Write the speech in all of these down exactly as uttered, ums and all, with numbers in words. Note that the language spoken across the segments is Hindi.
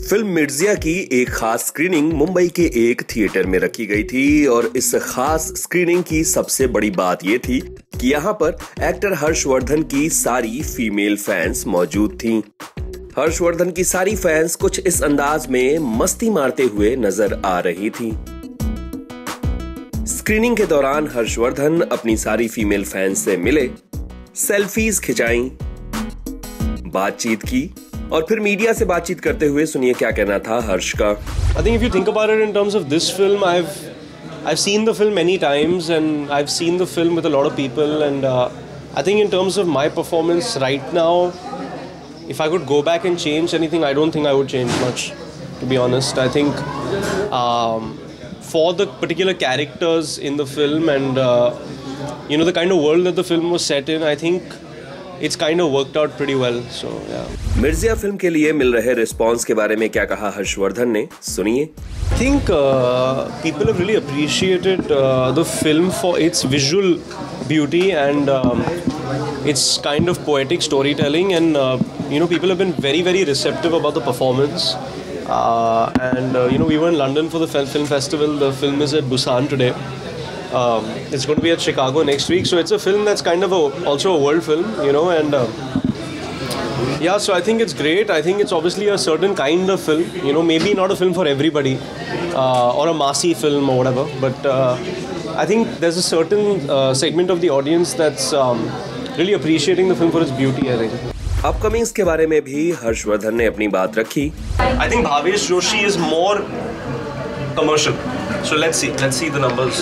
फिल्म मिर्जिया की एक खास स्क्रीनिंग मुंबई के एक थिएटर में रखी गई थी और इस खास स्क्रीनिंग की सबसे बड़ी बात ये थी कि यहाँ पर एक्टर हर्षवर्धन की सारी फीमेल फैंस मौजूद थीं। हर्षवर्धन की सारी फैंस कुछ इस अंदाज में मस्ती मारते हुए नजर आ रही थीं। स्क्रीनिंग के दौरान हर्षवर्धन अपनी सारी फीमेल फैंस से मिले, सेल्फीज खिंचाई, बातचीत की और फिर मीडिया से बातचीत करते हुए सुनिए क्या कहना था हर्ष का। I think if you think about it in terms of this film, I've I've seen the film many times and I've seen the film with a lot of people, and uh, I think in terms of my performance right now, if I could go back and change anything, I don't think I would change much, to be honest. I think um, for the particular characters in the film and uh, you know the kind of world that the film was set in, I think it's kind of worked out pretty well. So yeah. Mirzya film के लिए मिल रहे रिस्पांस के बारे में क्या कहा हर्षवर्धन ने, सुनिए। I think uh, people have really appreciated uh, the film for its visual beauty and um, its kind of poetic storytelling, and uh, you know people have been very very receptive about the performance. Uh, and uh, you know we were in London for the film festival. The film is at Busan today. Um, it's going to be at Chicago next week, so it's a film that's kind of a, also a world film, you know, and uh, yeah, so I think it's great. I think it's obviously a certain kind of film, you know, maybe not a film for everybody uh, or a massy film or whatever, but uh, I think there's a certain uh, segment of the audience that's um, really appreciating the film for its beauty, I think. अपकमिंग्स के बारे में भी हर्षवर्धन ने अपनी बात रखी। I think Bhavesh Joshi is more commercial, so let's see, let's see the numbers.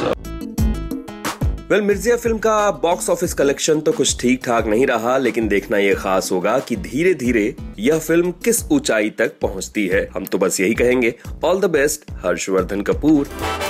Well well, Mirzya film का बॉक्स ऑफिस कलेक्शन तो कुछ ठीक ठाक नहीं रहा, लेकिन देखना यह खास होगा कि धीरे धीरे यह फिल्म किस ऊंचाई तक पहुंचती है। हम तो बस यही कहेंगे, all the best Harshvardhan Kapoor.